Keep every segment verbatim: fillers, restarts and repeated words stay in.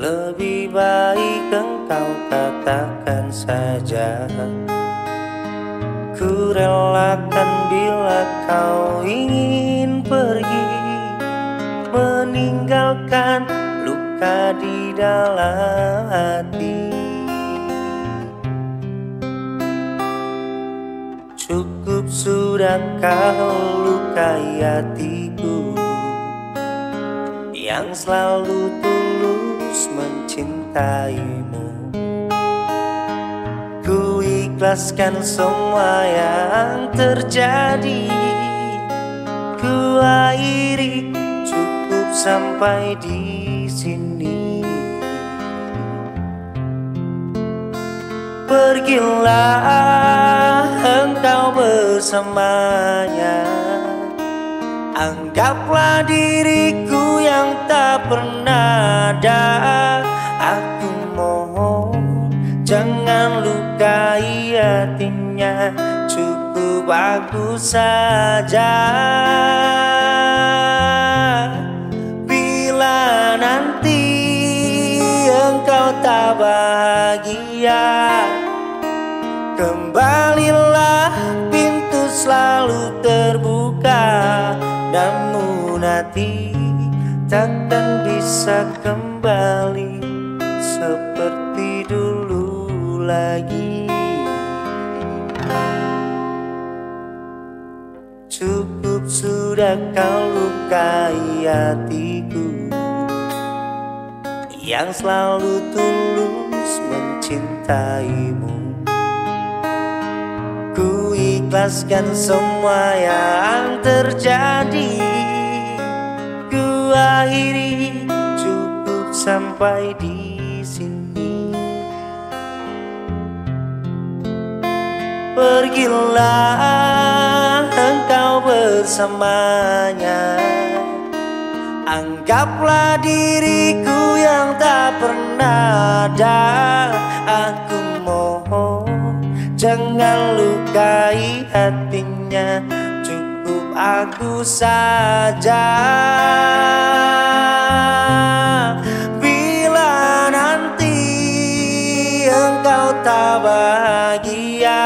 Lebih baik engkau katakan saja, ku relakan bila kau ingin pergi, meninggalkan luka di dalam hati. Cukup sudah kau lukai hatiku yang selalu tulus mencintaimu. Ku ikhlaskan semua yang terjadi, ku akhiri, cukup sampai di sini. Pergilah engkau bersamanya, anggaplah diriku yang tak pernah ada. Aku mohon jangan lukai hatinya, cukup aku saja. Bila nanti engkau tak bahagia, kembalilah, pintu selalu terbuka. Namun hati takkan bisa kembali seperti dulu lagi. Cukup sudah kau lukai hatiku yang selalu tulus mencintaimu. Ku ikhlaskan semua yang terjadi, ku akhiri, cukup sampai di sini. Pergilah engkau bersamanya, anggaplah diriku yang tak pernah ada. Aku mohon jangan lukai hatinya, cukup aku saja. Bila nanti engkau tak bahagia,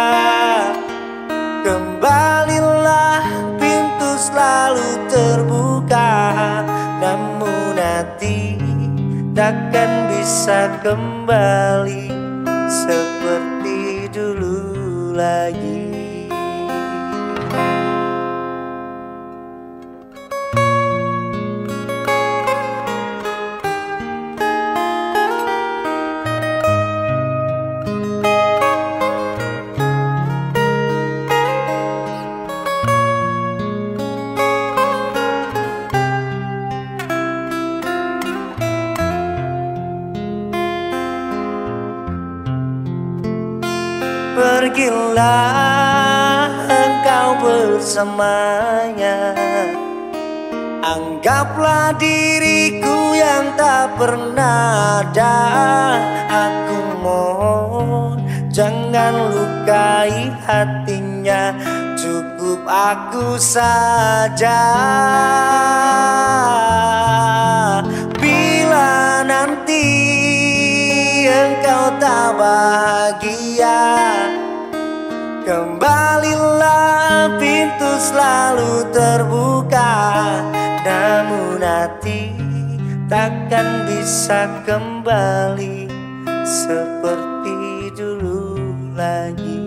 kembalilah, pintu selalu terbuka. Namun hati takkan bisa kembali seperti dulu lagi. Pergilah engkau bersamanya, anggaplah diriku yang tak pernah ada. Aku mohon jangan lukai hatinya, cukup aku saja. Bila nanti engkau tak bahagia, kembalilah, pintu selalu terbuka. Namun hati takkan bisa kembali seperti dulu lagi.